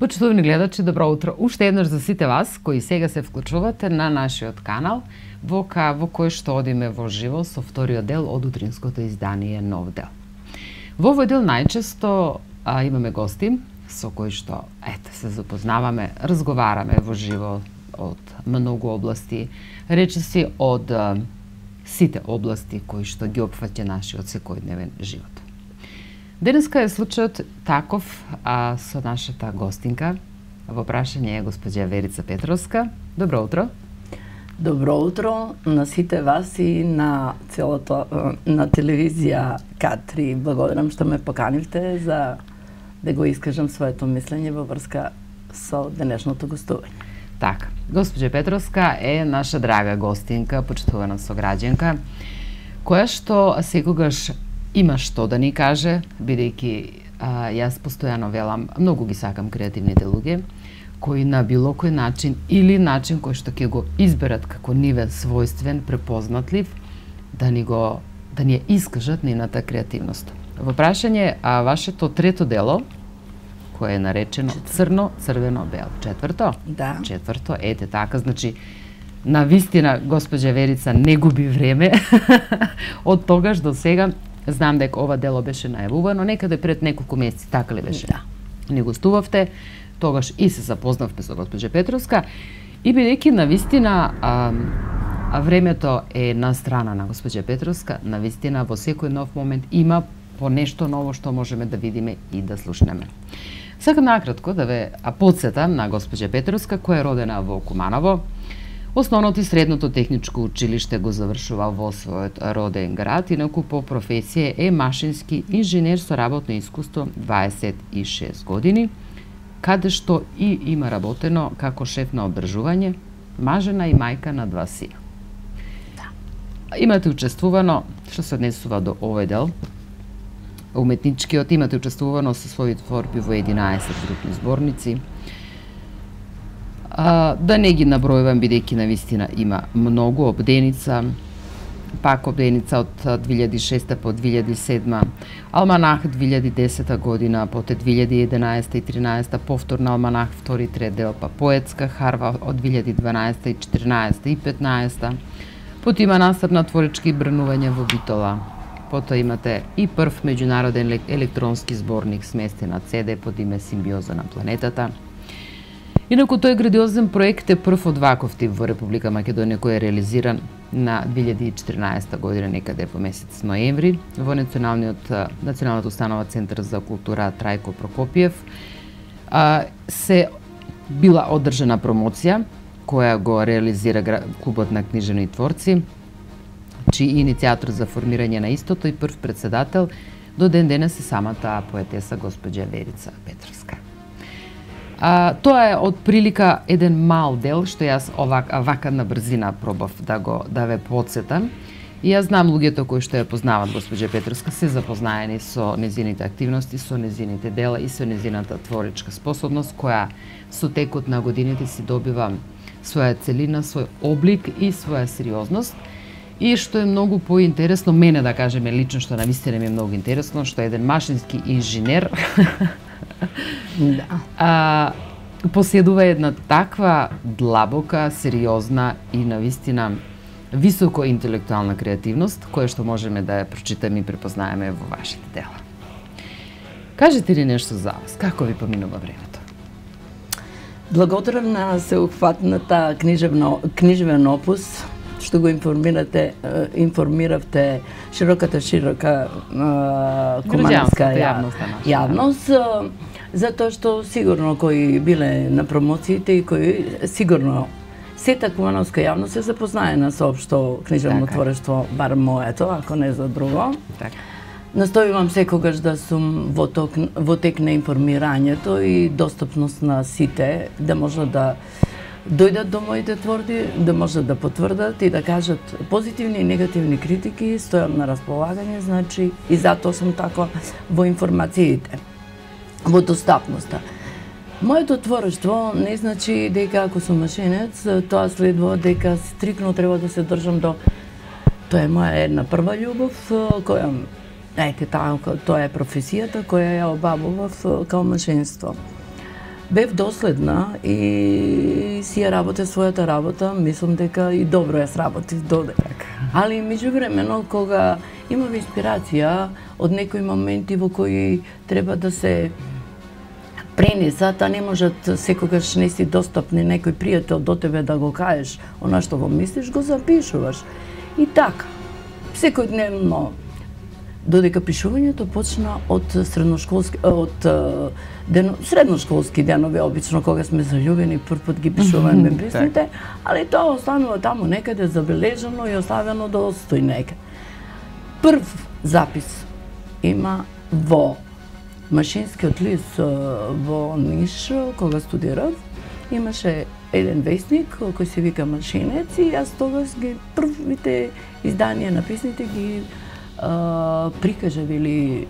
Почитувани гледачи, добро утро. Уште еднаш за сите вас кои сега се вклучувате на нашиот канал во кој што одиме во живо со вториот дел од утринското издание Нов дел. Во овој дел најчесто имаме гости со кои што се запознаваме, разговараме во живо од многу области, речиси од сите области кои што ги опфаќа нашиот секојдневен живот. Денеска е случајот таков со нашата гостинка. Во прашање е госпоѓа Верица Петровска. Добро утро. Добро утро на сите вас и на целото на телевизија К3. Благодарам што ме поканивте за да го искажам своето мислење во врска со денешното гостување. Така, госпоѓа Петровска е наша драга гостинка, почитувана сограѓанка, која што секогаш има што да ни каже, бидејќи јас постојано велам, многу ги сакам креативните луѓе, кои на било кој начин или начин кој што ќе го изберат како ниве својствен, препознатлив, да ни ја искажат нивната креативност. Во прашање, вашето трето дело, кое е наречено Црно, црвено, бело. Четврто? Да. Четврто, ете така, значи, на вистина, госпоѓа Верица не губи време од тогаш до сега. Знам дека ова дело беше најавувано некаде пред неколку месеци, така ли беше? Да. Не гостувавте, тогаш и се запознавме со госпоѓа Петровска и бидејќи навистина времето е на страна на госпоѓа Петровска, навистина во секој нов момент има по нешто ново што можеме да видиме и да слушнеме. Сакам накратко да ве потсетам на госпоѓа Петровска, која е родена во Куманово. Основното и средното техничко училиште го завршува во својот роден град, инаку по професија е машински инженер со работно искуство 26 години, каде што и има работено како шеф на одржување, мажена и мајка на 2 сина. Да. Имате учествувано, што се однесува до овој дел, уметничкиот, имате учествувано со своји творби во 11 групни зборници. Да не ги набројувам, бидејќи навистина има многу. Обденица, пак обденица од 2006 по 2007, Алманах 2010 година, поте 2011 и 2013, повторно Алманах, втори трет дел, па поетска харва од 2012 и 2014 и 2015, потоа има настап на творички брнување во Битола, потоа имате и прв меѓународен електронски зборник сместен на CD под име Симбиоза на планетата. Инаку тој грандиозен проект е прв од ваков тип во Република Македонија, кој е реализиран на 2014 година некаде во месец ноември во Националната установа Центар за култура Трајко Прокопиев. Се била одржана промоција која го реализира Клубот на книжевни творци, чиј иницијатор за формирање на истото и прв председател до ден денес е самата поетеса госпоѓа Верица Петровска. Тоа е од прилика еден мал дел што јас вака на брзина пробав да ве потсетам. И јас знам луѓето кои што ја познават госпоѓа Петровска се запознаени со незините активности, со незините дела и со незината творичка способност, која со текот на годините си добива своја целина, свој облик и своја сериозност. И што е многу поинтересно, мене да кажеме лично, што навистина ми е многу интересно, што еден машински инженер поседува една таква длабока, сериозна и навистина високо интелектуална креативност, која што можеме да ја прочитаме и препознаеме во вашите дела. Кажете ли нешто за вас? Како ви поминува времето? Благодарам на сеухватната книжевен опус, што го информиравте широка куманска јавност, затоа што сигурно кои биле на промоциите и кои сигурно сета кумановска јавност се запознаена со општо книжевно творештво, барем моето, ако не за друго. Настојувам секогаш да сум во тек на информирањето и достапност на сите, да можат да дојдат до моите творби, да можат да потврдат и да кажат позитивни и негативни критики, стојам на располагање, значи и затоа сум тако во информациите, во достапноста. Моето творештво не значи дека ако сум машинец, тоа следува дека стрикно треба да се држам до... Тоа е моја една прва љубов, која тоа е професијата која ја обавував као машинство. бев доследна и си ја работе својата работа, мислам дека и добро ја сработи додека. Али меѓувремено кога имам инспирација од некои моменти во кои треба да се пренесат, а не можат секогаш не си достапни некој пријател до тебе да го кажеш она што го мислиш, го запишуваш. И така, секојдневно, додека пишувањето почна од средношколски денови, обично кога сме заљубени, прв пат ги пишуваме песните, али тоа останува таму некаде забележано и оставено да остои некаде. Прв запис има во машинскиот лист во Ниш, кога студирав, имаше еден весник кој се вика Машинец и јас тогаш ги првите изданија на песните ги прикажав или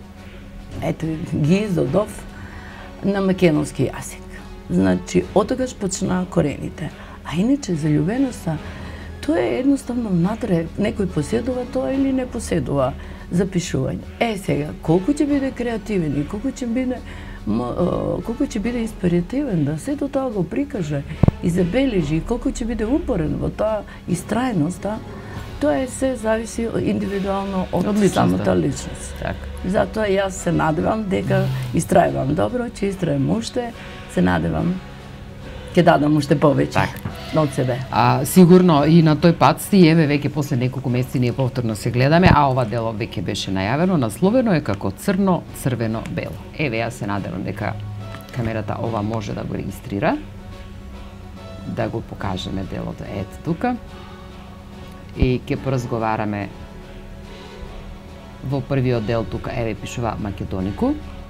ги издадов на македонски јазик. Значи, отогаш почна корените. А иначе заљубеноста, тоа е едноставно внатре, некој поседува тоа или не поседува за пишување. Сега, колку ќе биде креативен и колку ќе биде инспиративен да сето тоа го прикаже и забележи, колку ќе биде упорен во тоа истрајноста, тоа е се зависи индивидуално од самата личност. Затоа јас се надевам дека истрајувам добро, ќе истрајам уште, се надевам ќе дадам уште повеќе од себе. Сигурно и на тој пат сте, еве веќе после неколку месеци ние повторно се гледаме, а ова дело веќе беше најавено, насловено е како Црно, црвено, бело. Еве јас се надевам дека камерата ова може да го регистрира, да го покажеме делото ето тука. И ќе поразговараме во првиот дел тука, еве пишува Македонику.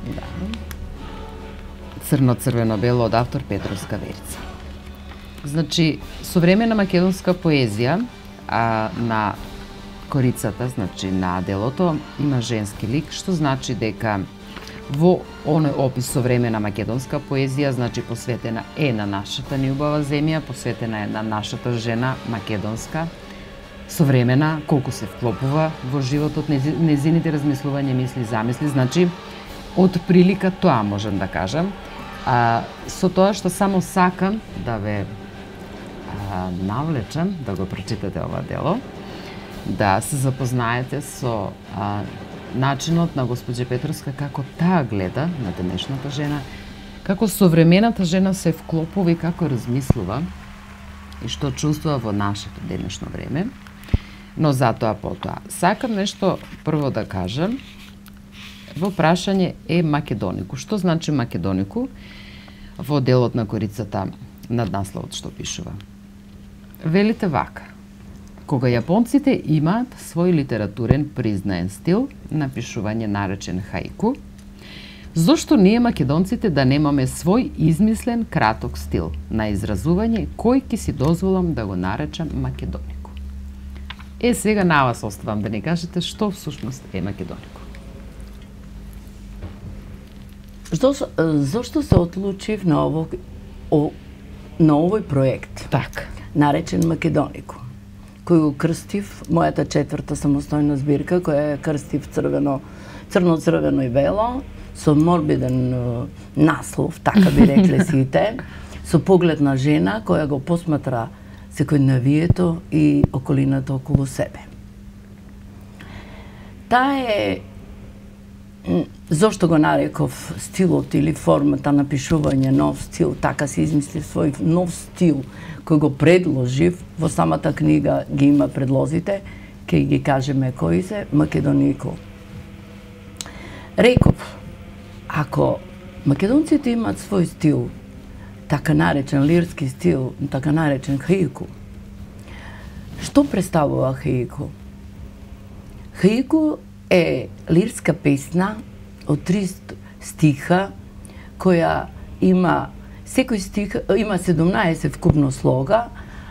Црно, црвено, бело од автор Петровска Верица. Значи, современа македонска поезија на корицата, значи на делото, има женски лик, што значи дека во оној опис современа македонска поезија, значи посветена е на нашата неубава земја, посветена е на нашата жена македонска, современа, колку се вклопува во животот, незините размислувања, мисли, замисли, значи, од прилика тоа можам да кажам. Со тоа што само сакам да ве навлечам да го прочитате ова дело, да се запознаете со начинот на госпоѓа Петровска како таа гледа на денешната жена, како современата жена се вклопува и како размислува и што чувствува во нашето денешно време. Но затоа потоа. Сакам нешто прво да кажам. Во прашање е Македонику. Што значи Македонику? Во делот на корицата над насловот што пишува. Велите вака. Кога јапонците имаат свој литературен признаен стил на пишување наречен хаику, зошто ние македонците да немаме свој измислен краток стил на изразување кој ќе си дозволам да го наречам Македонику? Сега на вас оставам да ни кажете што всушност е Македонику. Зошто се одлучив на овој проект? Наречен Македонику, кој го крстив мојата четврта самостојна збирка, која ја крстив црно, црвено и бело, со морбиден наслов, така би рекле сите, со поглед на жена која го посматра секојдневието и околината околу себе. Таа е, зошто го нареков стилот или формата на пишување нов стил, така се измисли свој нов стил, кој го предложив, во самата книга ги има предлозите, ке ги кажеме кои се, Македонику. Реков, ако македонците имаат свој стил, така наречен лирски стил, така наречен хаику. Што представува хаику? Хаику е лирска песна од 3 стиха, која има, секој стих има 17 вкупно слога.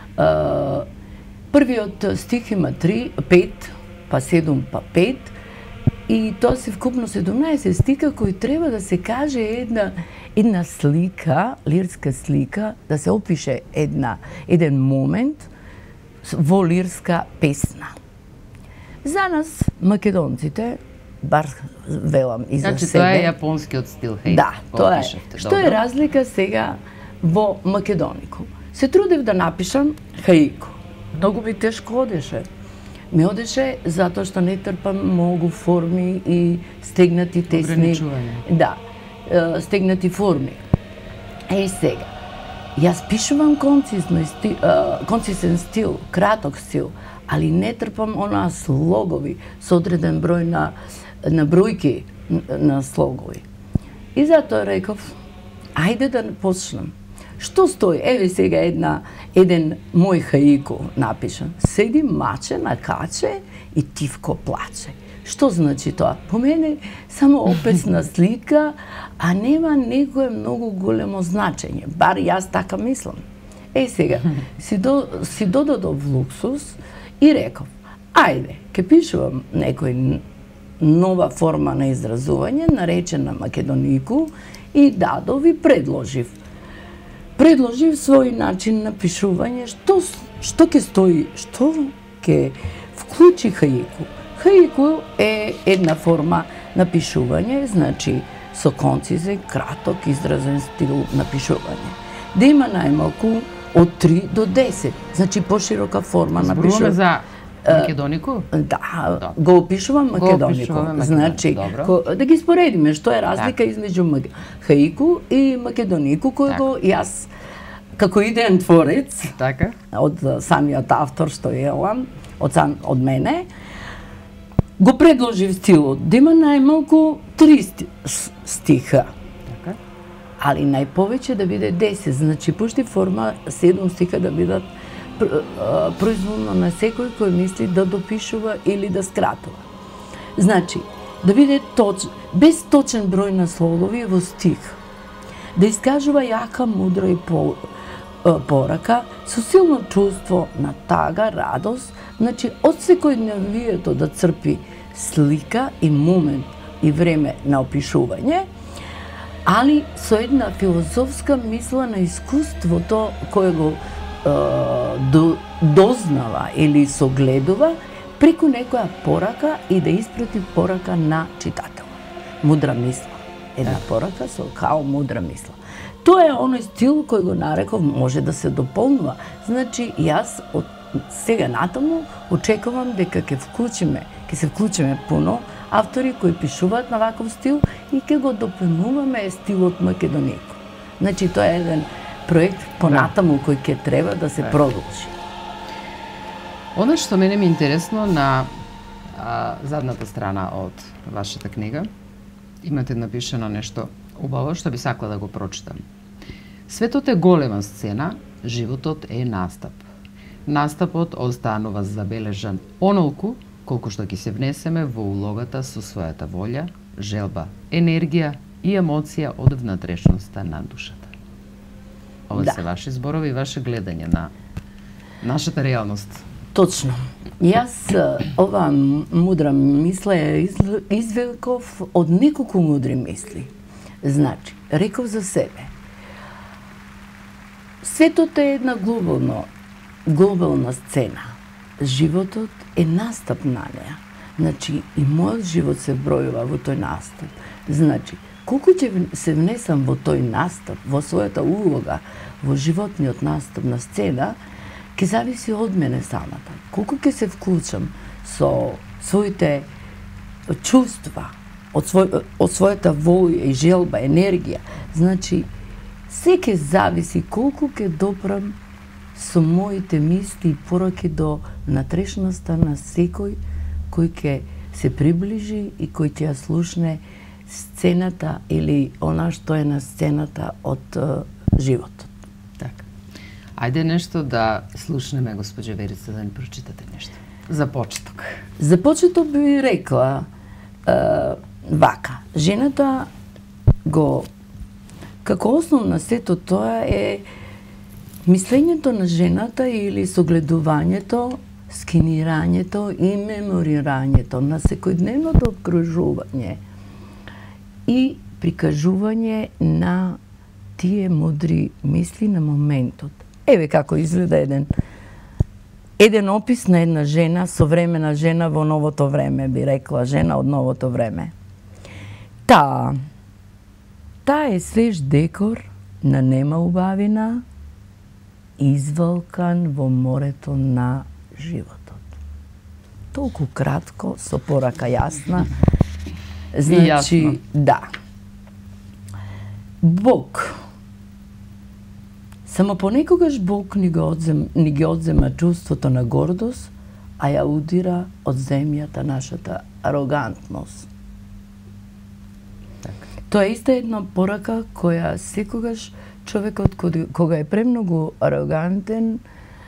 Првиот стих има 3, 5, па 7, па 5, и тоа се вкупно 17 стиха кои треба да се каже една слика, лирска слика, да се опише еден момент во лирска песна. За нас, македонците, бар велам и за себе. Значи тоа е јапонскиот стил, хеј. Да, тоа е. Што е разлика сега во македонику? Се трудев да напишам хаику. Многу ми тешко одеше. Ми одеше затоа што не трпам многу форми и стегнати тесни. Да, стегнати форми. Сега, јас пишувам концизен стил, краток стил, али не трпам онаа слогови со одреден број на бројки на слогови. И затоа реков, ајде да почнам. Што стои? Еве сега еден мој хаику напишан. Седи маче на каче и тивко плаче. Што значи тоа? По мене само опесна слика, а нема некое многу големо значење. Бар јас така мислам. Сега, си додадов луксус и реков, ајде, ке пишувам некој нова форма на изразување, наречена македонику, и дадов и предложив свој начин на пишување, што ќе стои, што ќе вклучи хаику. Хаику е една форма на пишување, значи со концизен, краток, изразен стил на пишување. Да има најмалку од 3 до 10, значи поширока форма на пишување. Зборуваме за македонику? Да, го опишувам македонику. Значи, да ги споредиме што е разлика измеѓу хаику и македонику, кој го јас, како идеен творец, од самиот автор што е он, од мене, го предложив стилот, да има најмалку 3 стиха. Али најповеќе да биде 10, значи пушти форма 7 стиха да бидат произволно на секој кој мисли да допишува или да скратува. Значи, да биде без точен број на слогови во стих, да искажува јака, мудра и порака, со силно чувство на тага, радост, значи од секојдневието да црпи слика и момент и време на опишување, али со една филозофска мисла на искуството кое го дознава или согледува преку некоја порака и да испрати порака на читател. Мудра мисла. Една порака со као мудра мисла. Тоа е оној стил кој го нареков може да се дополнува. Значи, јас од сега натаму очекувам дека ќе се вклучиме пуно автори кои пишуваат на ваков стил и ќе го дополнуваме стилот македонику. Значи, тоа е еден проект понатаму кој ќе треба да се продолжи. Оно што мене ми е интересно на задната страна од вашата книга, имате напишано нешто убаво што би сакала да го прочитам. Светот е голема сцена, животот е настап. Настапот останува забележан онолку колку што ќе се внесеме во улогата со својата волја, желба, енергија и емоција од внатрешноста на душата. Ова се ваши зборови и ваше гледање на нашата реалност. Точно. Јас ова мудра мисла ја извлеков од неколку мудри мисли. Значи, реков за себе. Светот е една глобална сцена. Животот е настап на неа. Значи, и мојот живот се бројува во тој настап. Значи, колку ќе се внесам во тој настап, во својата улога, во животниот настап на сцена, ќе зависи од мене самата. Колку ќе се вклучам со своите чувства, од својата волја и желба, енергија. Значи, се ќе зависи колку ќе допрам со моите мисли и пораки до натрешноста на секој кој ќе се приближи и кој ќе ја слушне сцената или она што е на сцената од животот. Така. Ајде нешто да слушнеме, госпоđа Верица, да ни прочитате нешто. За почеток. За почеток би рекла вака. Жената го... Како основ на сето тоа е мислењето на жената или согледувањето, скенирањето и меморирањето на секојдневното обкружување и прикажување на тие мудри мисли на моментот. Еве како изгледа еден еден опис на една жена, современа жена во новото време, би рекла, жена од новото време. Таа е свеж декор на нема убавина, извалкан во морето на животот. Толку кратко, со порака јасна. Значи, да. Бог. Само понекогаш Бог ни ги одзема чувството на гордост, а ја удира од земјата нашата арогантност. Тоа е иста една порака која секогаш човекот кога е премногу арогантен,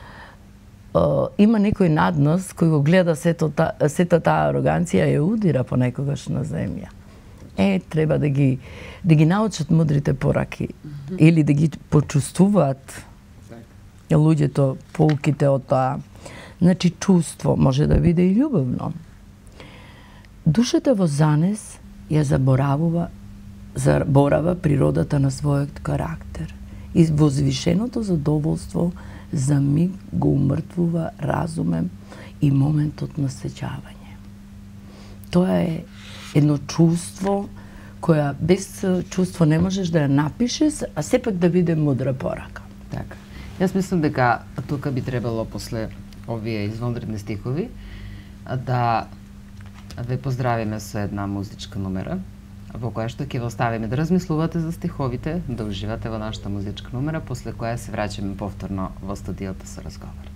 има некој наднос кој го гледа сета таа ароганција ја удира понекогаш на земја. Треба да ги научат мудрите пораки или да ги почувствуваат луѓето поуките од тоа. Значи, чувство може да биде и љубовно. Душата во занес ја заборава природата на својот карактер и возвишеното задоволство за миг го умртвува разумем и моментот на сеќавање. Тоа е едно чувство која без чувство не можеш да ја напишеш, а сепак да биде мудра порака. Така. Јас мислам дека тука би требало после овие извонредни стихови да ве поздравиме со една музичка номера во која што ќе ве оставиме да размислувате за стиховите, да уживате во нашата музичка номера, после која се враќаме повторно во студиото со разговорот.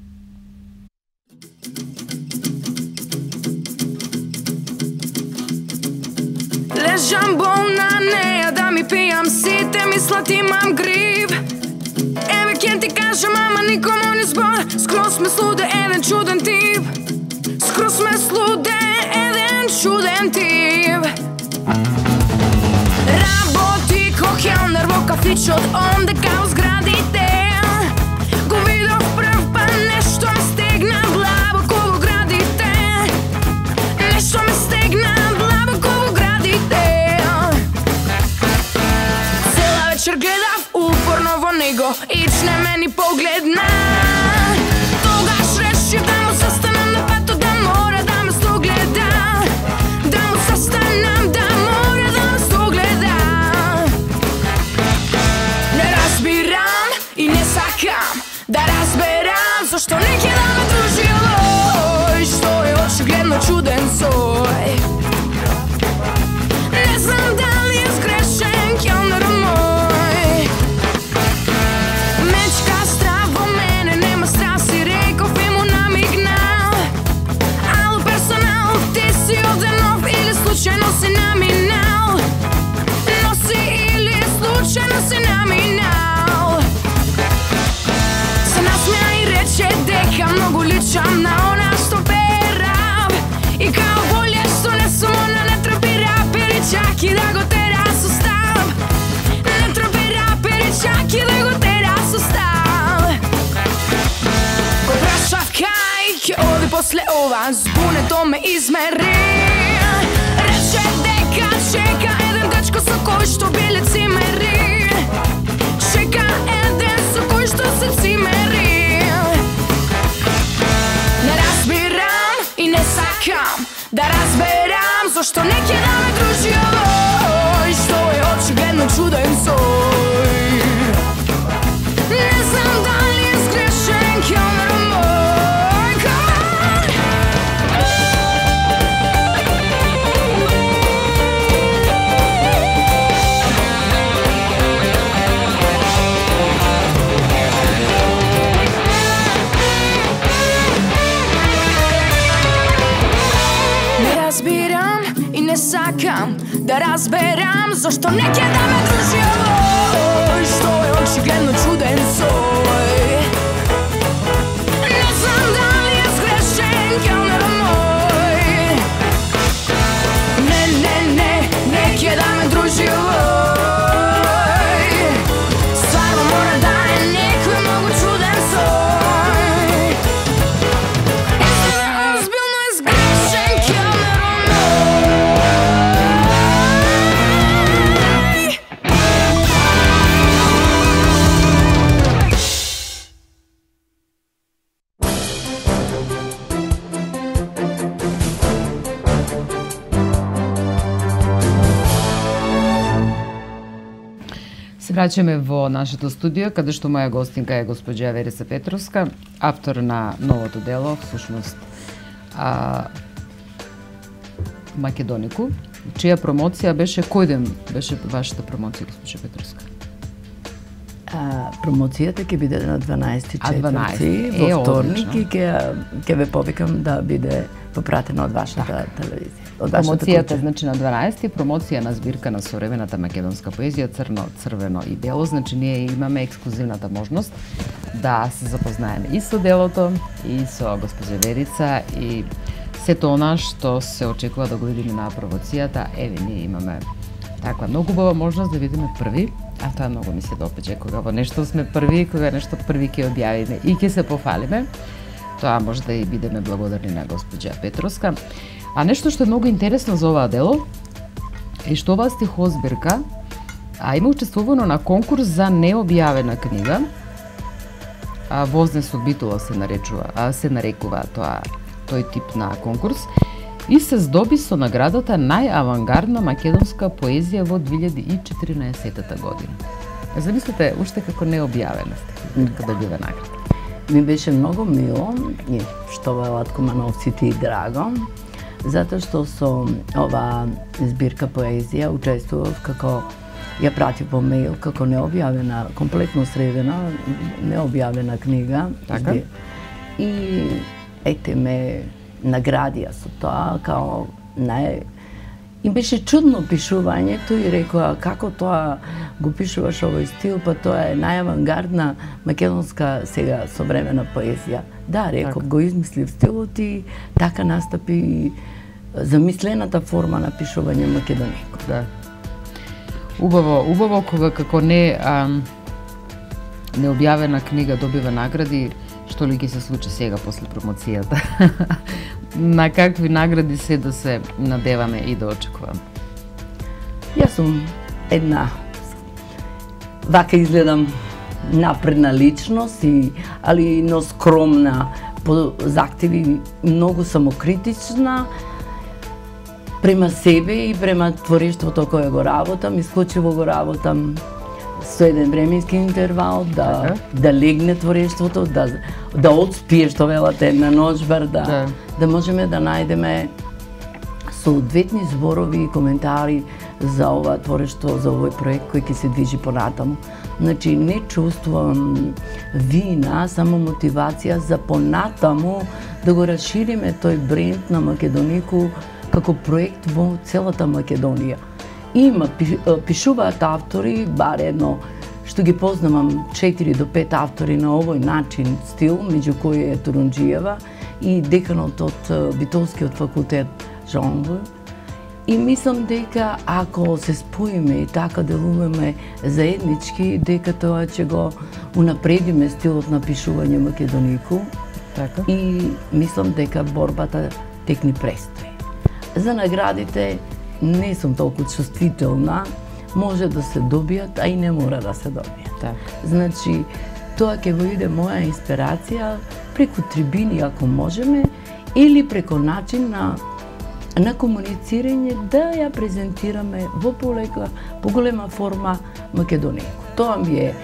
Лежам болна, неја да ми пијам, сите мислат имам грив. Еве ке ти кажам, ама никому не збор, скроз ме слуде еден чуден тип. Скроз ме слуде еден чуден тип. Работи ко келнер во кафичот, онде као зградите. Го видов прв па нешто ме стегна длабоко во градите. Нешто ме стегна длабоко во градите. Цела вечер гледав упорно во него, ичне мени погледна. Тогаш решив да му застанам на патот, да мора да ме согледа. Да му застанам, да мора да ме согледа. Не разбирам и не сакам да разберам зашто не ќе да ме дружи овој, што е очигледно чуден сој. Не знам дали е сгрешен келнерот мој. Мечка страв во мене, нема страв, си реков и му намигнал. Ало персонал, ти си овде нов или случајно си наминал. Носи или случајно си наминал. Се насмеа и рече дека многу личам на она што перав. И као болje што не сум она, не трпи рапери, чак и да го тера со став. Не трпи рапери, чак и да го тера со став. Го прашав кај ќе оди после ова, збунето ме измери. Рече дека чека еден дечко со кој што биле цимери. Чека еден со кој што се цимери. Не разбирам и не сакам да разберам зашто не ќе да ме дружи овој, што е очигледно чуден сој. Не знам дали е сгрешен келнерот мој. Come on! Не разбирам и не сакам да разберам зашто не ќе да ме дружи овој, што е очигледно чуден сој. Не знам дали е сгрешен келнерот мој. Не ќе да ме дружи овој. Стварно мора да е некој многу чуден сој. Озбилно е сгрешен келнерот мој. враќаме во нашето студио, каде што моја гостинка е госпоѓа Верица Петровска, автор на новото дело, всушност Македонику, чија промоција беше, кој ден беше вашата промоција, госпоѓа Петровска? Промоцијата ќе биде на 12.4 во вторник и ќе ве повикам да биде попратена од вашата телевизија. Промоцијата значи на 12, промоција на збирка на современата македонска поезија црно, црвено и бело, значи ние имаме ексклузивната можност да се запознаеме и со делото, и со госпоѓа Верица, и сето она што се очекува да го видиме на промоцијата. Еве, ние имаме таква многу убава можност да видиме први, а тоа многу ми се допаѓа, кога во нешто сме први, кога нешто први ќе објавиме и ќе се пофалиме. Тоа може да и бидеме благодарни на госпоѓа Петровска. А нешто што е многу интересно за оваа дело е што оваа стихозбирка има учествувано на конкурс за необјавена книга. Вознесок битула се нарекува тој тип на конкурс и се здоби со наградата најавангардна македонска поезија во 2014 година. Замислете, уште како необјавена стихозбирка добива награда. Ми беше многу мило и што велат кумановците и драго, затоа што со ова збирка поезија учествував како ја пратив по мејл како необјавена, комплетно средена, необјавена книга. Така? И ете ме наградија со тоа као Им беше чудно пишувањето и рекоа како тоа го пишуваш овој стил, па тоа е најавангардна македонска сега современа поезија. Да, реков, го измислив стилот и така настапи замислената форма на пишување македонико. Да. Убаво кога како необјавена книга добива награди, што ли ќе се случи сега после промоцијата? На какви награди се да се надеваме и да очекуваме? Јас сум една, вака изгледам напредна личност, али но скромна по захтеви, многу самокритична према себе и према творештвото кое го работам, исклучиво го работам со еден временски интервал, да легне творештвото, да отспие, што велате, на ножбар, да можеме да најдеме соодветни зборови и коментари за ова творештво, за овој проект кој ќе се движи понатаму. Значи, не чувствувам вина, само мотивација за понатаму да го расшириме тој бренд на Македонику како проект во целата Македонија. Има, пишуваат автори, бар едно, што ги познавам 4 до 5 автори на овој начин стил, меѓу кои е Турунџиева и деканот од Битолскиот факултет Жонбу. И мислам дека ако се споиме и така делуваме заеднички, дека тоа ќе го унапредиме стилот на пишување Македонику. Така. И мислам дека борбата тек ни престои. За наградите не сум толку чувствителна, може да се добијат, а и не мора да се добијат. Так. Значи, тоа ќе го иде моја инспирација преку трибини ако можеме, или преку начин на комуницирање да ја презентираме во поголема форма Македонику. Тоа ми е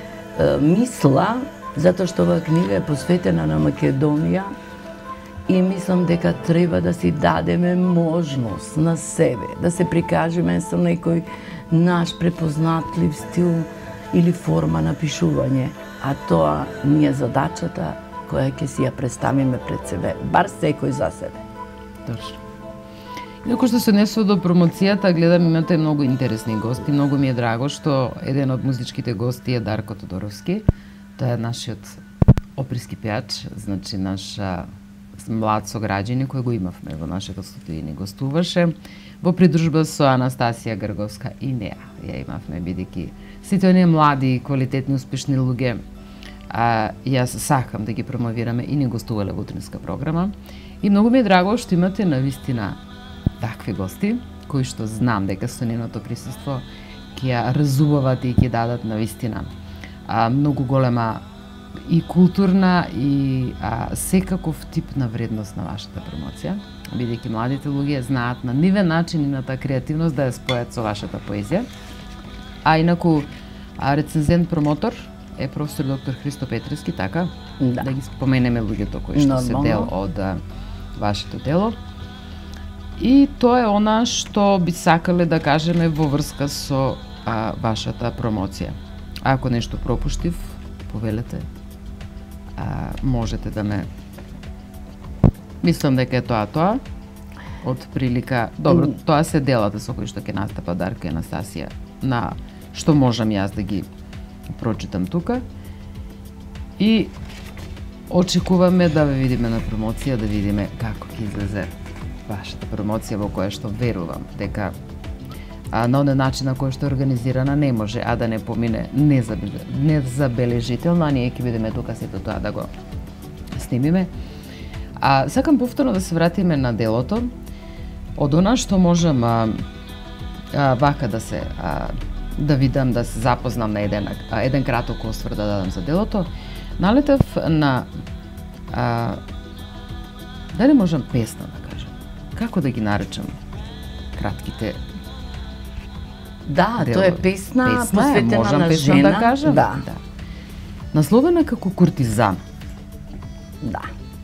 мисла, затоа што оваа книга е посветена на Македонија, и мислам дека треба да си дадеме можност на себе, да се прикажеме со некој наш препознатлив стил или форма на пишување, а тоа ни е задачата која ќе си ја представиме пред себе, бар секој за себе. Точно. Инаку што се однесува до промоцијата, гледам имате многу интересни гости, многу ми е драго што еден од музичките гости е Дарко Тодоровски, тоа е нашиот оперски пејач, значи наш млад сограѓани кој го имавме во нашето студио и ни гостуваше во придружба со Анастасија Грговска и неа. Ја имавме бидејќи сите оние млади, квалитетни, успешни луѓе, јас сакам да ги промовираме и ни гостувале во утринска програма. И многу ми е драго што имате навистина такви гости кои што знам дека со нивното присуство ќе ја разубават и ќе дадат навистина многу голема и културна и секаков тип на вредност на вашата промоција, бидејќи младите луѓе знаат на нивен начин и на таа креативност да ја спојат со вашата поезија. А инаку А рецензент промотор е професор доктор Христо Петрески, така? Да. Да ги споменеме луѓето кои што се дел од вашето дело. И тоа е она што би сакале да кажеме во врска со вашата промоција. Ако нешто пропуштив, повелете. Можете да ме... Мислам дека е тоа. Од прилика... Добро, тоа се делата со кои што ќе настапа Дарко и Анастасија, на што можам јас да ги прочитам тука. И очекуваме да ве видиме на промоција, да видиме како ќе излезе вашата промоција, во која што верувам дека на оној начин на кој што е организирана не може да не помине незабележително, а ние ќе бидеме тука сето тоа да го снимиме. Сакам повторно да се вратиме на делото. Од она што можам вака да се да видам, да се запознам на еден краток осврт да дадам за делото, налетев на дали можам песна да кажам. Како да ги наречам кратките? Да, тоа е песна посветена можам на песна жена. Да кажам? Да. Насловена како Куртизан. Да.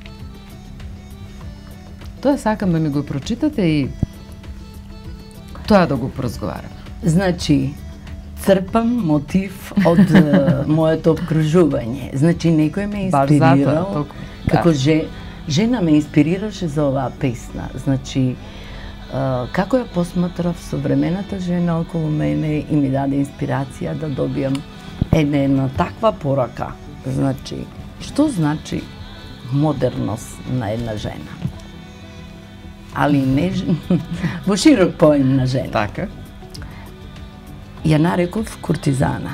Тоа сакам да ми го прочитате и тоа да го поразговараме. Значи, црпам мотив од моето обкружување. Значи, некој ме инспирирал, како жена ме инспирираше за оваа песна. Значи, како ја посматрав современата жена околу мене и ми даде инспирација да добијам една таква порака. Значи, што значи модерност на една жена? Али не во широк поим на жена. Така. Ја нареков куртизана.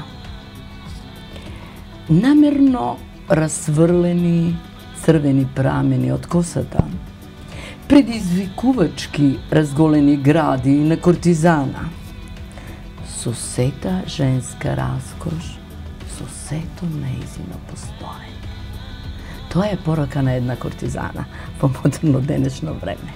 Намерно расврлени црвени прамени од косата, предизвикувачки разголени гради на куртизана, со сета женска раскош, со сето неизино постоење. Тоа е порака на една куртизана во модерно денешно време.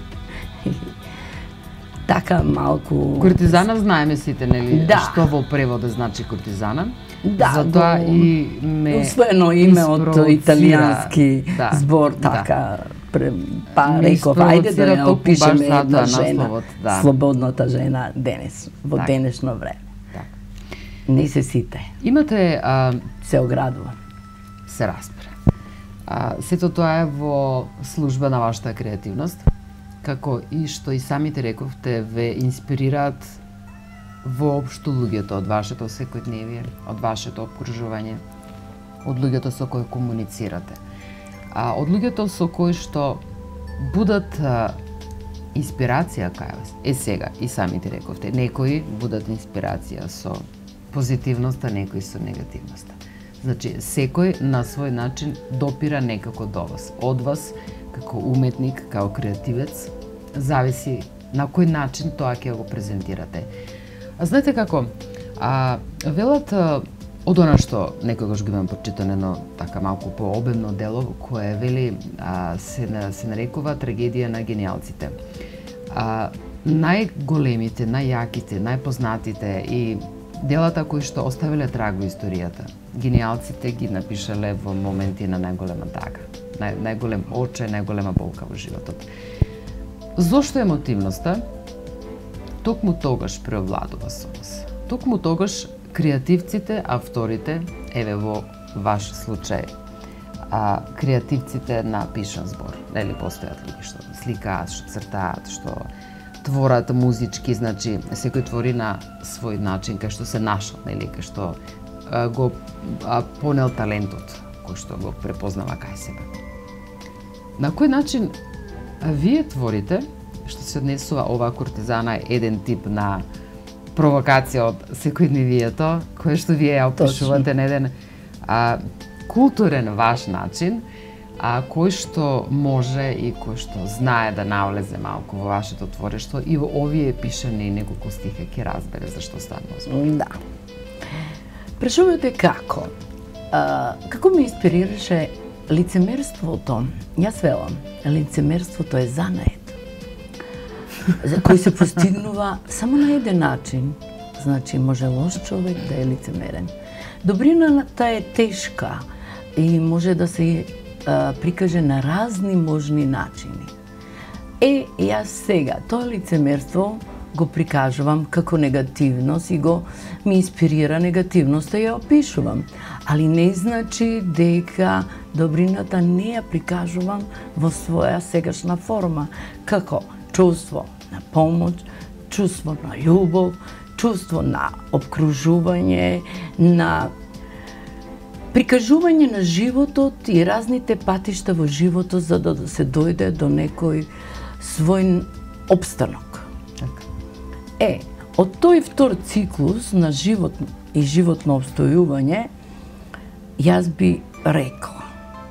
Така малку... Куртизана знаеме сите, нели? Да. Што во превода значи куртизана. Да, затоа и ме усвоено име од италијански збор, така. Па реков, ајде да ја опишеме една жена, слободната жена денес, во денешно време. Не се сите. Имате... Се оградува. Се разбира. Сето тоа е во служба на вашата креативност, како и што и самите рековте ве инспирираат воопшто луѓето од вашето секојдневие, од вашето обкружување, од луѓето со кои комуницирате. Од луѓето со кои што будат инспирација кај вас. Сега, и самите рековте, некои будат инспирација со позитивноста, некои со негативноста. Значи, секој на свој начин допира некако до вас. Од вас, како уметник, како креативец, зависи на кој начин тоа ќе го презентирате. Знаете како, велат од она што некогаш го имам прочитано едно така малку пообемно дело кое вели се нарекува трагедија на гениалците. Најголемите, најјаките, најпознатите и делата кои што оставиле траг во историјата, гениалците ги напишале во моменти на најголема тага, најголем очај, најголема болка во животот. Зошто емотивноста токму тогаш преовладува со нас? Токму тогаш креативците, авторите, еве во ваш случај, креативците на пишан збор, нели постојат луѓе што сликаат, што цртаат, што творат музички, значи секој твори на свој начин кај што се нашол, нели, кај што го понел талентот кој што го препознава кај себе. На кој начин вие творите, што се однесува оваа куртизана еден тип на провокација од секојдневието, кој што вие ја опишувате на еден културен ваш начин, кој што може и кој што знае да навлезе малку во вашето творештво и во овие пишани неколку стиха ќе разбере за што станува збор. Да. Прашувате како? Како ме инспирираше лицемерството? Јас велам, лицемерството е занает, кој се постигнува само на еден начин. Значи, може лош човек да е лицемерен. Добрината е тешка и може да се прикаже на разни можни начини. Јас сега тоа лицемерство го прикажувам како негативност и ми инспирира негативноста и ја опишувам. Али не значи дека добрината не ја прикажувам во своја сегашна форма, како чувство на помош, чувство на љубов, чувство на обкружување, на прикажување на животот и разните патишта во животот за да се дојде до некој свој обстанок. Од тој втор циклус на живот и животно обстојување, јас би рекла.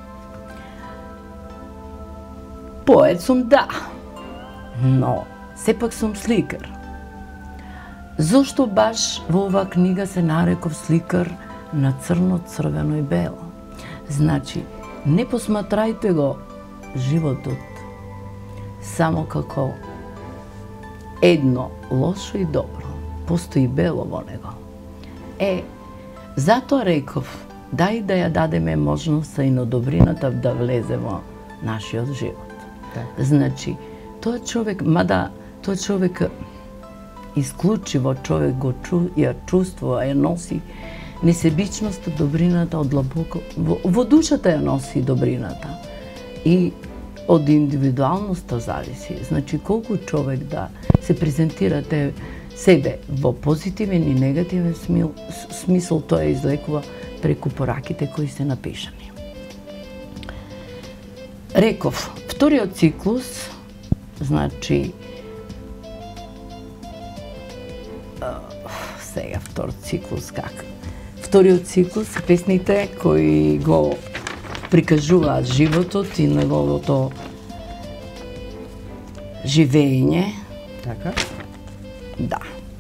Поет сум, да, но сепак сум сликар. Зошто баш во оваа книга се нареков сликар на црно, црвено и бело? Значи, не посматрајте го животот само како едно лошо и добро. Постои бело во него. Затоа реков, дај да ја дадеме можноста и на добрината да влезе во нашиот живот. Значи, тој човек, мада тој човек исклучиво човек ја чувствува, ја носи несебичноста, добрината од длабоко, во душата ја носи добрината. И од индивидуалноста зависи. Значи, колку човек да се презентирате себе во позитивен и негативен смисол, тоа излекува преку пораките кои се напишани. Реков, вториот циклус, значи, сега втор циклус как? Вториот циклус се песните кои го прикажуваат животот и неговото живење. Така? Да.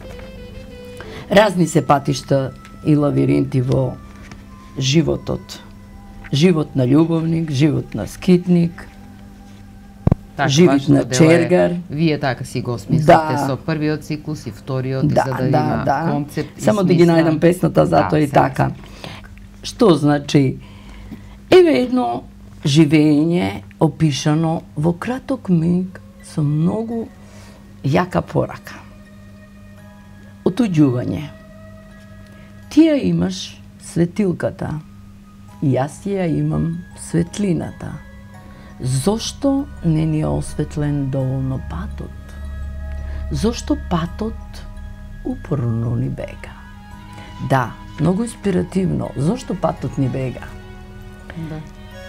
Разни се патишта и лавиринти во животот. Живот на љубовник, живот на скитник, живот на чергар. Вие така си го смислите со првиот циклус и вториот, за да има концепт и смисла. Само да ги најдам песната, затоа и така. Што значи? Еве едно живење опишано во краток миг со многу јака порака. Отуѓување. Ти ја имаш светилката, јас ја имам светлината. Зошто не ни е осветлен доволно патот? Зошто патот упорно ни бега? Да, многу инспиративно. Зошто патот ни бега? Да.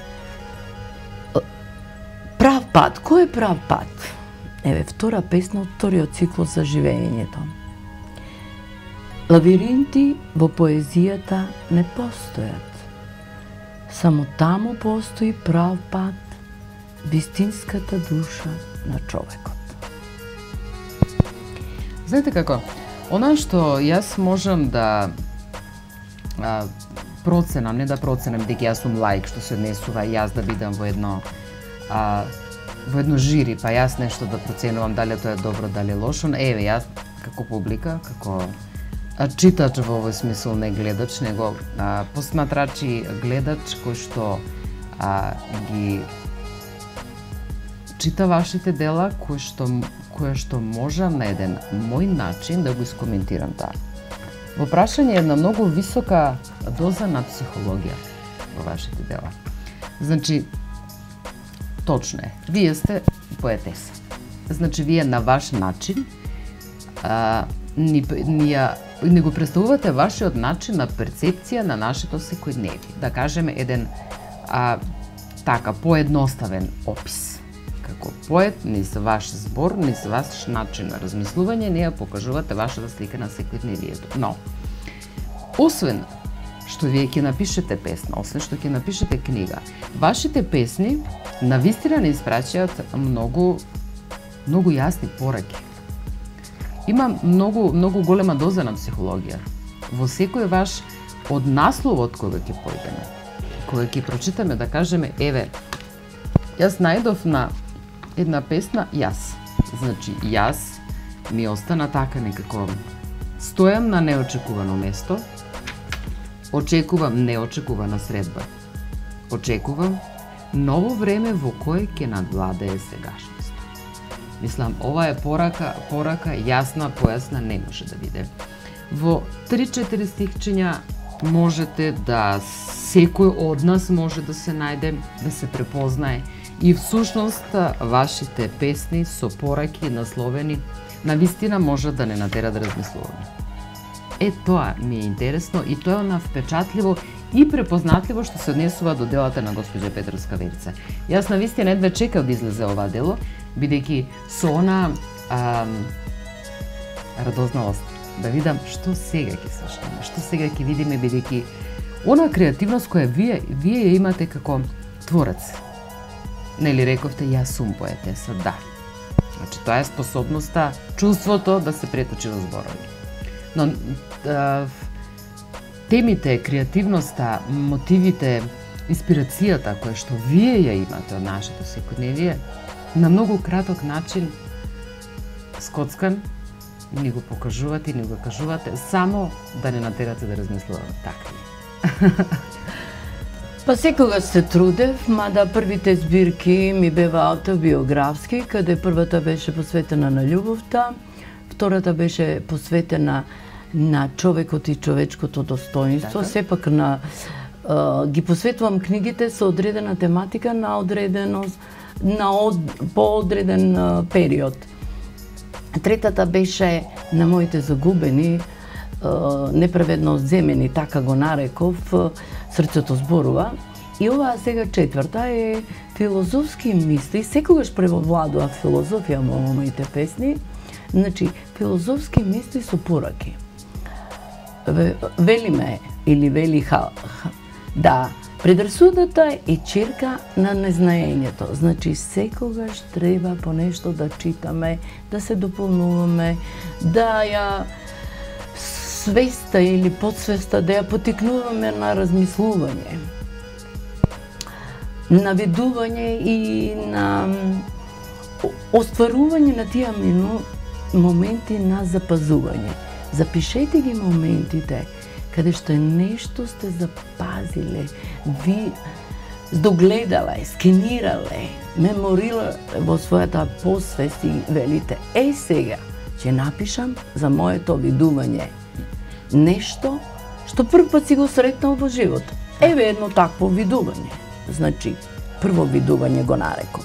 Прав пат. Кој е прав пат? Еве, втора песна од вториот циклус за живењето. Лавиринти во поезијата не постојат. Само таму постои прав пат, вистинската душа на човекот. Знаете како? Она што јас можам да проценам, не да проценам дека јас сум лаик што се однесува јас да бидам во едно жири, па јас нешто да проценувам дали тоа е добро, дали е лошо. Еве, јас како публика, како читач во овој смисол, не гледач, него посматрач и гледач кој што ги чита вашите дела, кој што можам на еден мој начин да го искоментирам таа. Во прашање една многу висока доза на психологија во вашите дела. Значи, точно е, вие сте поетеса. Значи, вие на ваш начин не го представувате вашиот начин на перцепција на нашето секојдневие. Да кажеме еден така поедноставен опис. Како поет, низ ваш збор, низ ваш начин на размислување, не ја покажувате вашата слика на секојдневието. Но, освен што вие ќе напишете песна, освен што ќе напишете книга, вашите песни навистина не испраќаат многу јасни пораки. Има многу голема доза на психологија. Во секој ваш од насловот кога ќе појдеме, кога ќе прочитаме, да кажеме, еве, јас најдов на една песна јас. Значи, јас ми остана така некако, стојам на неочекувано место очекувам неочекувана средба. Очекувам ново време во кое ќе надвладее сегашност. Мислам, ова е порака јасна, појасна, не може да биде. Во 3-4 стихчиња можете да секој од нас може да се најде, да се препознае и всушност вашите песни со пораки насловени на вистина може да не натера да размислуваме. Тоа ми е интересно и тоа е впечатливо и препознатливо што се однесува до делата на госпоѓа Петровска Верица. Јас на вистина едва чекав да излезе ова дело, бидејќи со она радозналост да видам што сега ќе слушнеме, што сега ќе видиме, бидејќи она креативност која вие ја имате како творец. Нели рековте, јас сум поетеса, да. Значи, тоа е способноста, чувството да се преточи во зборови. Но темите, креативноста, мотивите, инспирацијата која што вие ја имате од нашето секојдневие, на многу краток начин скоцкан, ни го покажувате, ни го кажувате, само да не натерате да размислуваме. Така ли? Па секогаш се трудев, мада првите збирки ми беа автобиографски, каде првата беше посветена на љубовта, втората беше посветена на човекот и човечкото достоинство. Сепак ги посветувам книгите со одредена тематика на поодреден период. Третата беше на моите загубени, неправедно земени, така го нареков, Срцето зборува. И оваа сега четврта е филозофски мисли, секогаш превовладува филозофија во моите песни, значи филозофски мисли со пораки. Велиме, или велиха, да, предрасудата е черка на незнаењето. Значи, секогаш треба по нешто да читаме, да се дополнуваме, да ја свеста или подсвеста, да ја потикнуваме на размислување, на видување и на остварување на тие моменти на запазување. Запишете ги моментите каде што нешто сте запазиле, ви здогледале, скенирале, меморирале во својата посвест и велите, сега ќе напишам за моето видување нешто што прв пат си го сретнал во живот. Еве едно такво видување. Значи, прво видување го нареков.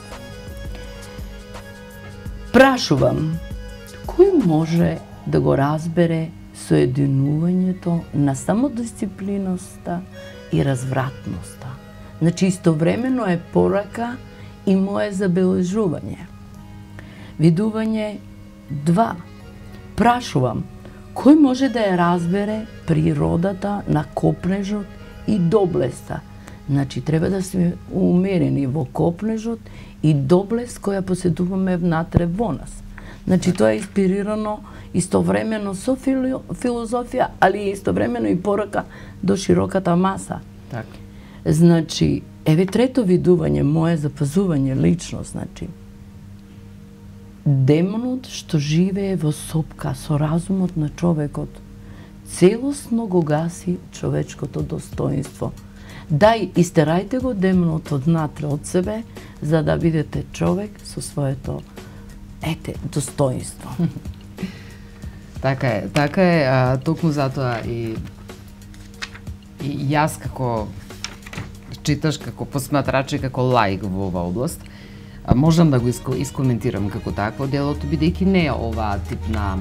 Прашувам, кој може да го разбере соединувањето на самодисциплиноста и развратноста? Значи, истовремено е порака и мое забележување. Видување 2. Прашувам, кој може да ја разбере природата на копнежот и доблеста? Значи, треба да сме умерени во копнежот и доблест која поседуваме внатре во нас. Значи, тоа е инспирирано истовремено со филозофија, али истовремено и порака до широката маса. Така. Значи, еве трето видување, мое запазување лично, значи, демонот што живее во сопка со разумот на човекот, целосно го гаси човечкото достоинство. Дај, истерајте го демонот однатре од себе, за да бидете човек со своето, достоинство. Така е, токму затоа и јас како читаш, како посматрач и како лаик во оваа област, можам да го искоментирам како такво делото, бидејќи не е оваа тип на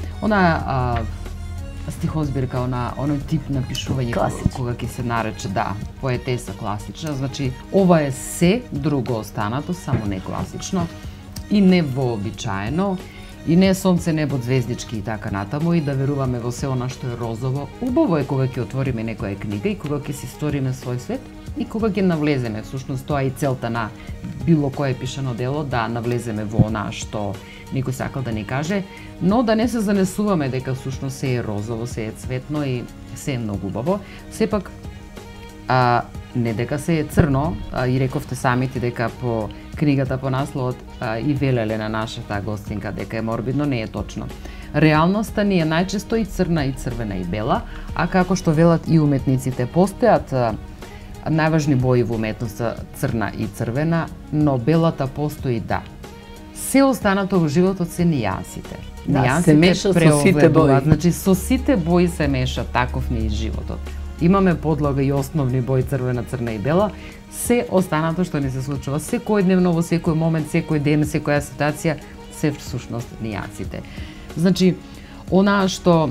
стихозбирка, оној тип на пишување кога ќе се нарече, да, поетеса класична. Значи, ова е се друго останато, само не класично и не вообичаено, и не сонце, небо, звездички и така натаму, и да веруваме во се она што е розово. Убаво е кога ќе отвориме некоја книга и кога ќе си сториме свој свет и кога ќе навлеземе, всушност тоа е и целта на било кое пишано дело, да навлеземе во она што никој сакал да ни каже, но да не се занесуваме дека всушност се е розово, се е цветно и се е многу убаво. Сепак, не дека се е црно, и рековте самите дека по книгата по насловот и велеле на нашата гостинка дека е морбидно, не е точно. Реалноста ни е најчесто и црна, и црвена, и бела, а како што велат и уметниците, постојат најважни бои во уметноста црна и црвена, но белата постои да. Се останато во животот се нијансите. Да, се меша со сите бои. Значи, со сите бои се меша, таков ни е животот. Имаме подлога и основни бои црвена, црна и бела, се останато што ни се случува секој дневно, во секој момент, секој ден, секоја ситуација, се всушност нијансите. Значи, она што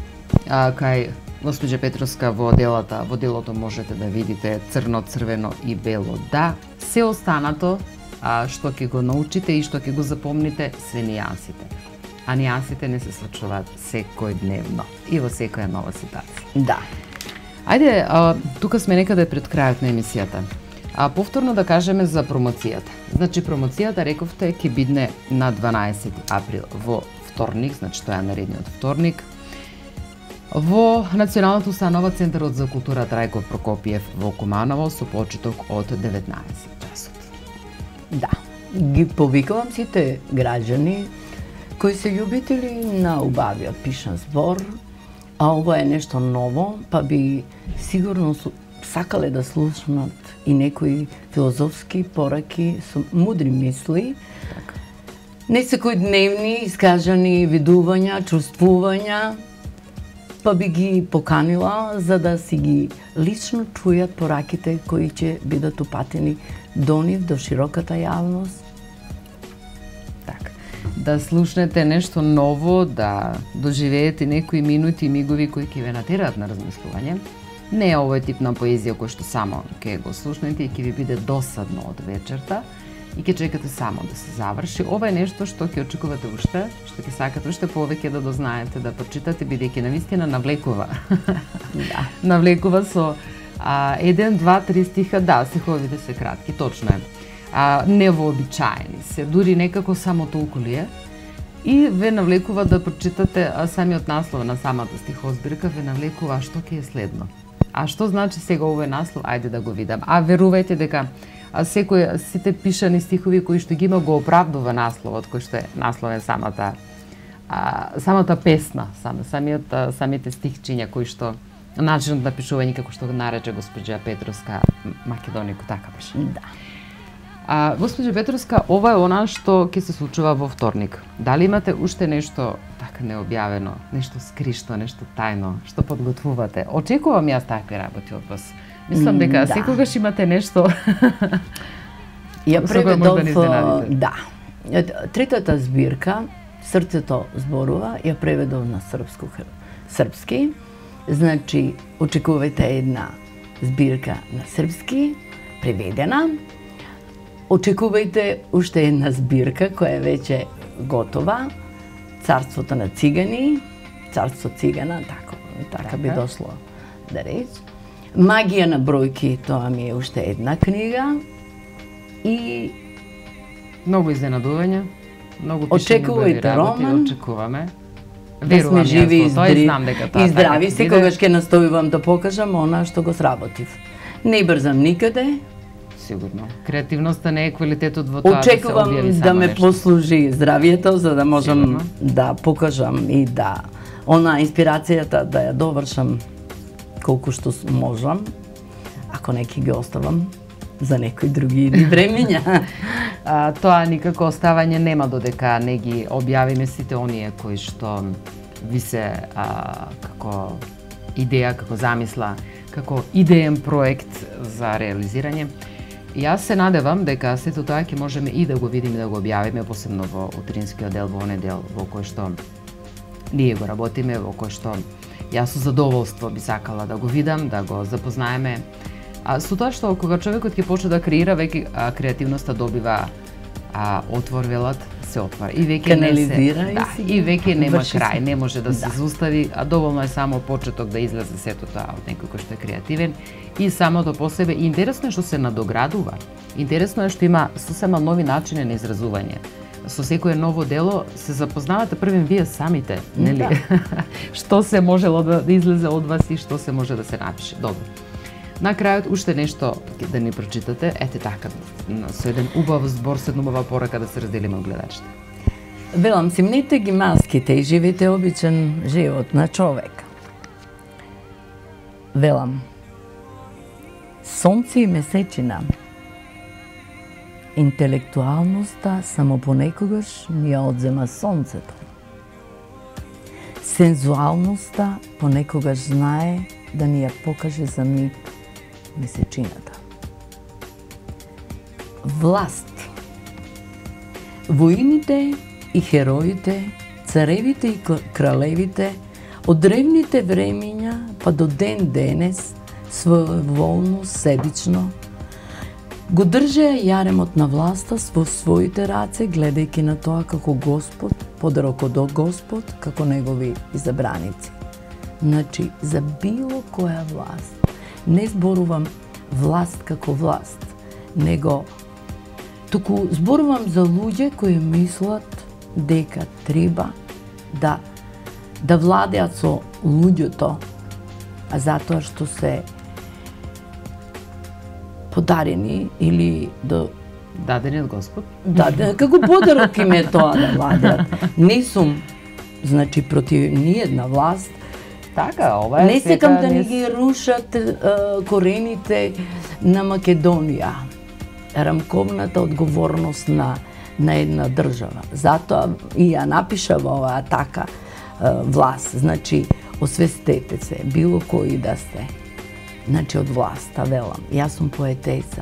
кај госпоѓа Петровска во делото можете да видите црно, црвено и бело, да, се останато што ќе го научите и што ќе го запомните се нијансите. А нијансите не се случуваат секој дневно и во секоја нова ситуација. Да. Ајде, тука сме некаде пред крајот на емисијата. Повторно да кажеме за промоцијата. Значи, промоцијата, рековте, ќе бидне на 12 април во вторник, значи тоа е наредниот вторник, во Националната установа Центарот за култура Трајко Прокопиев во Куманово со почеток од 19 часот. Да, ги повикувам сите граѓани кои се љубители на убавиот пишан збор, а ова е нешто ново, па би сигурно сакале да слушнат и некои филозофски пораки со мудри мисли, не секојдневни искажани видувања, чувствувања, па би ги поканила за да си ги лично чујат пораките кои ќе бидат упатени до нив, до широката јавност. Така, да слушнете нешто ново, да доживеете некои минути и мигови кои ќе ве натераат на размислување. Не е овој тип на поезија кој што само ќе го слушнете и ќе ви биде досадно од вечерта и ќе чекате само да се заврши. Ова е нешто што ќе очекувате уште, што ќе сакате уште повеќе да дознаете, да прочитате, бидејќи навистина навлекува. Да. Навлекува со 1, 2, 3 стиха, да, стиховите се кратки, точно е. Невообичаени се, дури некако само толку ли е. И ве навлекува да прочитате самиот наслов на самата стихозбирка, ве навлекува што ќе е следно. А што значи сега овој наслов? Ајде да го видам. А верувајте дека сите пишани стихови кои што ги има го оправдува насловот, кој што е насловен самата песна, самите стихчиња кои што начинот на пишување како што го нарече госпоѓа Петровска Македонико, така беше. Да. Госпоѓа Петровска, ова е она што ќе се случува во вторник. Дали имате уште нешто така необјавено, нешто скришто, нешто тајно, што подготвувате? Очекувам јас такви работи од вас. Мислам дека секогаш имате нешто. Ја преведов, да. Третата збирка, Срцето зборува, ја преведов на српски. Значи, очекувате една збирка на српски, преведена. Очекувајте уште една збирка која е веќе готова, Царството на цигани, Царство цигана, така би дошло да реч. Магија на бројки, тоа ми е уште една книга. И многу изненадувања, многу очекувајте роман. Очекуваме. Да сме живи и здрави, така секогаш ќе настојувам да покажам она што го сработив. Не брзам никаде. Сигурно. Креативноста не е квалитетот во тоа да се објави само нешто. Очекувам да ме послужи здравието, за да можам да покажам и да она инспирацијата да ја довршам колку што можам, ако неки ги оставам за некои други времења. Тоа никако оставање нема додека не ги објавиме сите оние кои што ви се како идеја, како замисла, како идеен проект за реализирање. Јас се надевам дека сето тоа ќе можеме и да го видиме, да го објавиме, посебно во утринскиот дел, во онеј дел во кој што ние го работиме, во кој што јас со задоволство би сакала да го видам, да го запознаеме. Со тоа што кога човекот ќе почне да креира, веќе креативноста добива отвор, велат, се отвара. И веќе и веќе нема крај, не може да се заустави, а доволно е само почеток да излезе сето тоа од некој кој што е креативен. И самото по себе, интересно е што се надоградува. Интересно е што има сосема нови начини на изразување. Со секое ново дело се запознавате првен вие самите, нели? Што се можело да излезе од вас и што се може да се напише. Добро. На крајот уште нешто да ни прочитате, ете така, со еден убав збор, со една убава порака да се разделиме од гледачите. Велам, симнете ги маските и живете обичен живот на човека. Велам, сонце и месечина, интелектуалноста само понекогаш ни ја одзема сонцето. Сензуалноста понекогаш знае да ни ја покаже за миг месечината. Власт. Воините и хероите, царевите и кралевите, од древните времења па до ден денес, своеволно, себично, го држеа јаремот на власта во своите раце, гледајќи на тоа како Господ, подарок од Господ, како негови изабраници. Значи, за било која власт, не зборувам власт како власт, него туку зборувам за луѓе кои мислат дека треба да владеат со луѓето, а затоа што се подарени или дадени од Господ. Како подарок им е тоа да владеат. Не сум, значи, против ниедна власт. Така, ова е не секам да ни ги рушат корените на Македонија. Рамковната одговорност на една држава. Затоа и ја напишав оваа така власт. Значи, освестете се, било кои да сте. Значи, од власта, велам. Јас сум поетеса.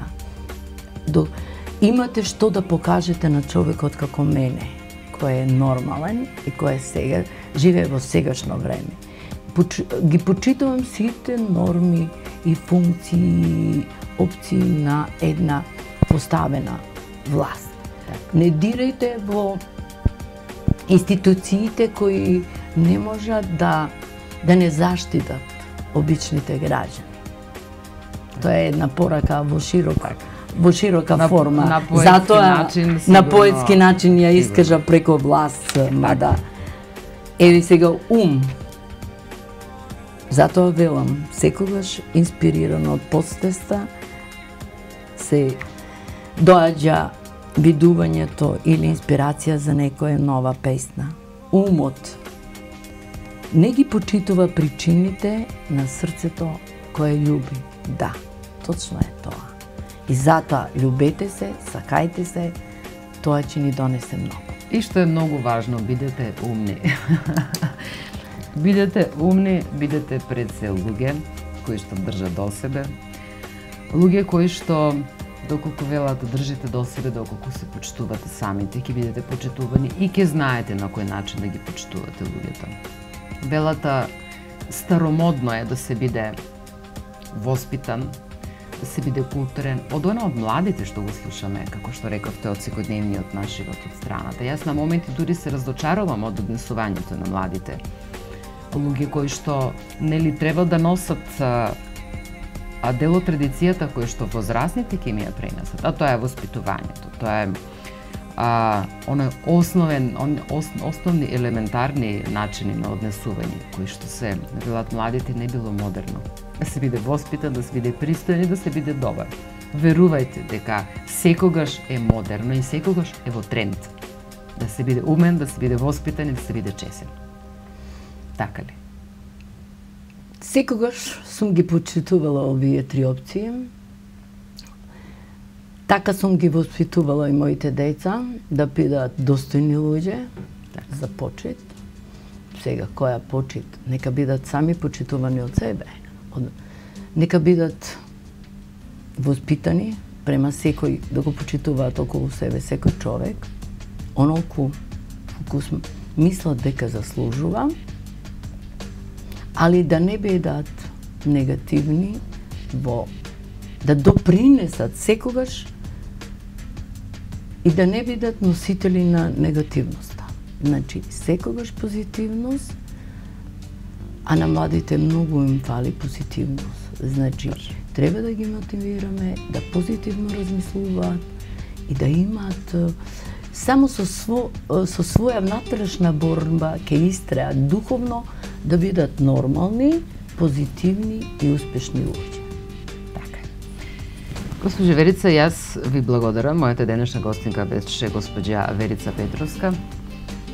Имате што да покажете на човекот како мене, кој е нормален и кој е сега, живее во сегашно време. Ги почитувам сите норми и функции, опции на една поставена власт. Не дирајте во институциите кои не можат да не заштитат обичните граѓани. Тоа е една порака во широка форма. Затоа на поетски начин ја искажа преко власт, мада еви сега Затоа велам, секогаш инспирирано од подсвеста се доаѓа видувањето или инспирација за некоја нова песна. Умот не ги почитува причините на срцето кое љуби. Да, точно е тоа. И затоа љубете се, сакајте се, тоа ќе ни донесе многу. И што е многу важно, бидете умни. Бидете умни, бидете пред се луѓе кои што држат до себе. Луѓе кои што доколку велат да држите до себе, доколку се почитувате самите, ќе бидете почитувани и ќе знаете на кој начин да ги почитувате луѓето. Велата старомодно е да се биде воспитан, да се биде културен, од младите што го слушаме, како што рековте, од секојдневниот наш живот од страната. Јас на моменти дури се раздочарувам од однесувањето на младите. Луѓе кои што нели треба да носат дел од традицијата кој што возрастните ќе ми ја пренесат, а тоа е воспитувањето. Тоа е основни елементарни начини на однесување кои што се велат младите не било модерно. Да се биде воспитан, да се биде пристоен и да се биде добар. Верувајте дека секогаш е модерно и секогаш е во тренд. Да се биде умен, да се биде воспитан и да се биде чесен. Така ли? Секогаш сум ги почитувала овие три опции. Така сум ги воспитувала и моите деца да бидат достојни луѓе за почит. Сега која почит? Нека бидат сами почитувани од себе. Нека бидат воспитани према секој, да го почитуваат околу себе секој човек, онолку мислат дека заслужува, али да не бидат негативни да допринесат секогаш и да не бидат носители на негативноста. Значи, секогаш позитивност, а на младите многу им фали позитивност. Значи, треба да ги мотивираме да позитивно размислуваат и да имаат само со своја внатрешна борба ќе истреат духовно да бидат нормални, позитивни и успешни луѓе. Така. Госпожа Верица, јас ви благодарам. Мојата денешна гостинка беше госпоѓа Верица Петровска.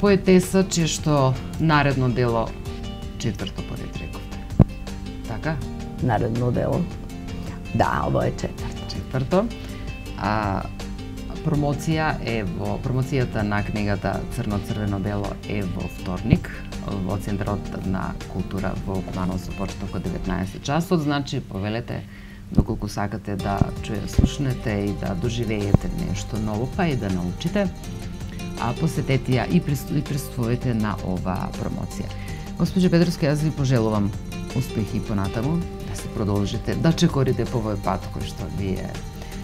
поетеса, че што наредно дело четврто поред рековте. Така? Наредно дело. Да, ово е четврто. Четврто. Промоцијата на книгата Црно-црвено дело е во вторник во Центарот на култура во Куманово со почеток од 19 часот. Значи, повелете доколку сакате да слушнете и да доживеете нешто ново, па и да научите, посетете ја и присуствувате на оваа промоција. Госпоđо Петровска, јас ви пожелувам успехи понатаму, да се продолжите, да чекорите по овој пат кој што ви е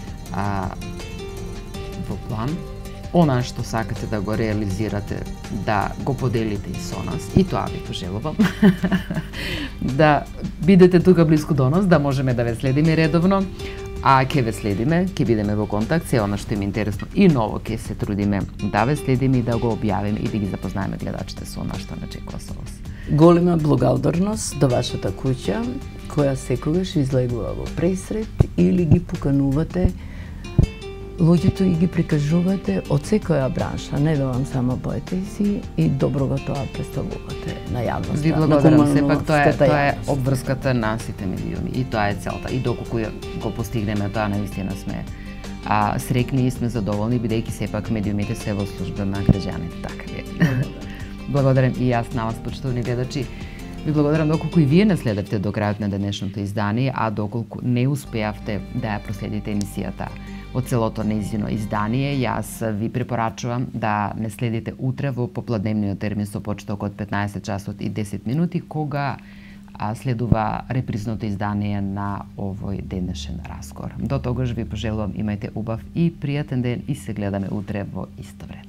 во план, она што сакате да го реализирате, да го поделите и со нас, и тоа ви пожелувам. Да бидете тука близко до нас, да можеме да ве следиме редовно, а ќе ве следиме, ќе бидеме во контакт, се она што им интересно и ново ќе се трудиме да ве следиме и да го објавиме и да ги запознаеме гледачите со она што не чекува со вас. Голема благодарност до вашата куќа, која секогаш излегува во пресрет или ги поканувате луѓето и ги прикажувате од секоја бранша, не велам само поетеси, и добро го тоа представувате на јавноста. Ви благодарам, сепак тоа е обврската на сите медиуми и тоа е целта. И доколку го постигнеме тоа, наистина сме срекни и сме задоволни, бидејќи сепак медиумите се во служба на граѓаните. Така е. Благодарам и јас на вас, почитувани гледачи. Ви благодарам доколку и вие не следевте до крајот на денешното издание, а доколку не успеавте да ја проследите емисијата од целото нејзино издание, јас ви препорачувам да не следите утре во попладневниот термин со почеток од 15 часот и 10 минути, кога следува репризното издание на овој денешен разговор. До тогаш ви пожелувам имајте убав и пријатен ден и се гледаме утре во исто време.